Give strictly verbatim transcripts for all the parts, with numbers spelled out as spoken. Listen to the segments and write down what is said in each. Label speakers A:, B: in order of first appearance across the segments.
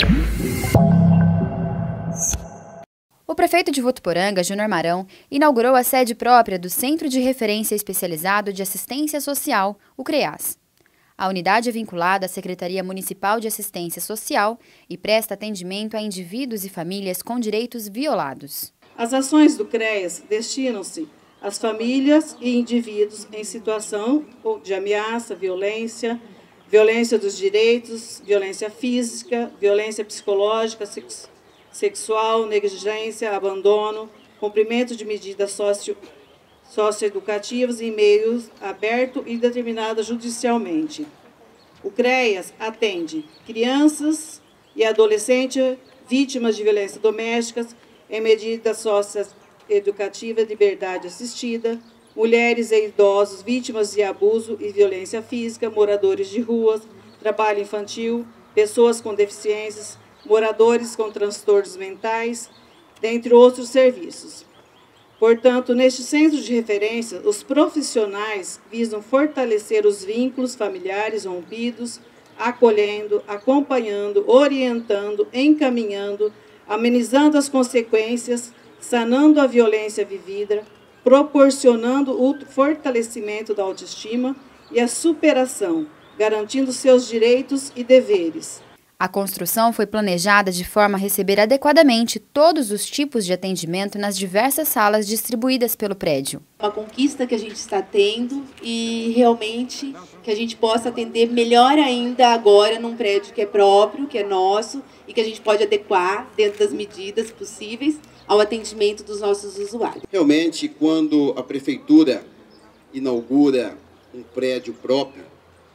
A: O prefeito de Votuporanga, Júnior Marão, inaugurou a sede própria do Centro de Referência Especializado de Assistência Social, o CREAS. A unidade é vinculada à Secretaria Municipal de Assistência Social e presta atendimento a indivíduos e famílias com direitos violados.
B: As ações do CREAS destinam-se às famílias e indivíduos em situação de ameaça, violência, violência dos direitos, violência física, violência psicológica, sexual, sexual, negligência, abandono, cumprimento de medidas socio, socioeducativas em meios aberto e determinado judicialmente. O CREAS atende crianças e adolescentes vítimas de violência doméstica em medidas socioeducativas de liberdade assistida, mulheres e idosos vítimas de abuso e violência física, moradores de ruas, trabalho infantil, pessoas com deficiências, moradores com transtornos mentais, dentre outros serviços. Portanto, neste centro de referência, os profissionais visam fortalecer os vínculos familiares rompidos, acolhendo, acompanhando, orientando, encaminhando, amenizando as consequências, sanando a violência vivida, proporcionando o fortalecimento da autoestima e a superação, garantindo seus direitos e deveres.
A: A construção foi planejada de forma a receber adequadamente todos os tipos de atendimento nas diversas salas distribuídas pelo prédio.
C: Uma conquista que a gente está tendo e realmente que a gente possa atender melhor ainda agora num prédio que é próprio, que é nosso e que a gente pode adequar dentro das medidas possíveis ao atendimento dos nossos usuários.
D: Realmente, quando a prefeitura inaugura um prédio próprio,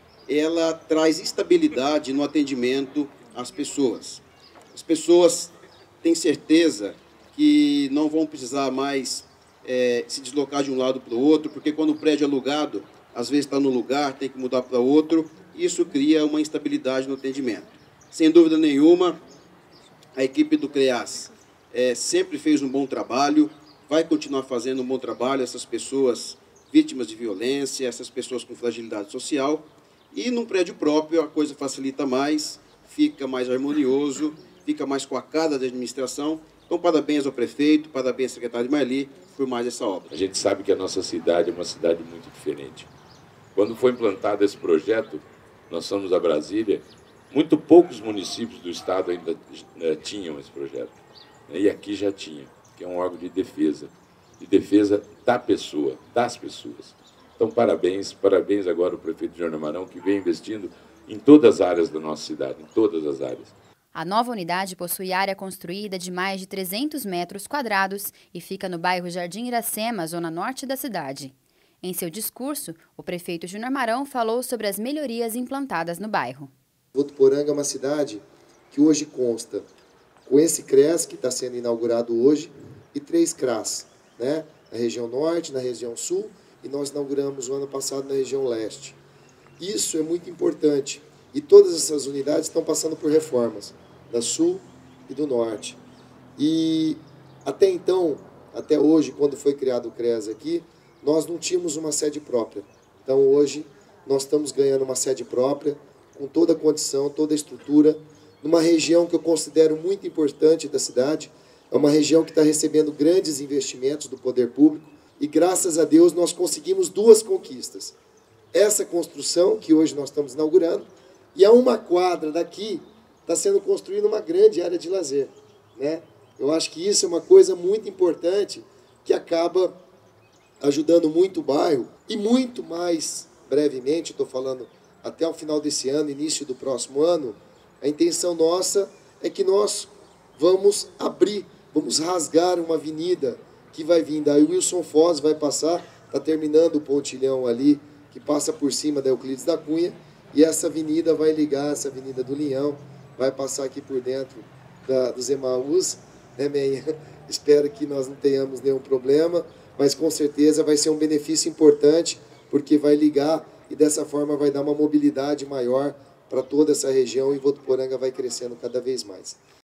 D: ela traz estabilidade no atendimento às pessoas. As pessoas têm certeza que não vão precisar mais é, se deslocar de um lado para o outro, porque quando o prédio é alugado, às vezes está no lugar, tem que mudar para outro, e isso cria uma instabilidade no atendimento. Sem dúvida nenhuma, a equipe do CREAS é, sempre fez um bom trabalho, vai continuar fazendo um bom trabalho, essas pessoas vítimas de violência, essas pessoas com fragilidade social. E num prédio próprio a coisa facilita mais, fica mais harmonioso, fica mais com a cara da administração. Então, parabéns ao prefeito, parabéns ao secretário de Marli por mais essa obra.
E: A gente sabe que a nossa cidade é uma cidade muito diferente. Quando foi implantado esse projeto, nós fomos a Brasília, muito poucos municípios do estado ainda né, tinham esse projeto. E aqui já tinha, que é um órgão de defesa, de defesa da pessoa, das pessoas. Então, parabéns, parabéns agora ao prefeito Júnior Marão, que vem investindo em todas as áreas da nossa cidade, em todas as áreas.
A: A nova unidade possui área construída de mais de trezentos metros quadrados e fica no bairro Jardim Iracema, zona norte da cidade. Em seu discurso, o prefeito Júnior Marão falou sobre as melhorias implantadas no bairro.
F: Votuporanga é uma cidade que hoje consta com esse CREAS, que está sendo inaugurado hoje, e três CRAS, né? Na região norte, na região sul, e nós inauguramos o ano passado na região leste. Isso é muito importante. E todas essas unidades estão passando por reformas, da sul e do norte. E até então, até hoje, quando foi criado o CREAS aqui, nós não tínhamos uma sede própria. Então hoje nós estamos ganhando uma sede própria, com toda a condição, toda a estrutura, numa região que eu considero muito importante da cidade. É uma região que está recebendo grandes investimentos do poder público, e graças a Deus nós conseguimos duas conquistas. Essa construção, que hoje nós estamos inaugurando, e a uma quadra daqui está sendo construída uma grande área de lazer, né? Eu acho que isso é uma coisa muito importante, que acaba ajudando muito o bairro, e muito mais brevemente, estou falando até o final desse ano, início do próximo ano, a intenção nossa é que nós vamos abrir, vamos rasgar uma avenida que vai vir da Wilson Foz, vai passar, está terminando o pontilhão ali, que passa por cima da Euclides da Cunha, e essa avenida vai ligar, essa avenida do Linhão, vai passar aqui por dentro da, dos Emaús, né, Menha? Espero que nós não tenhamos nenhum problema, mas com certeza vai ser um benefício importante, porque vai ligar e dessa forma vai dar uma mobilidade maior para toda essa região, e Votuporanga vai crescendo cada vez mais.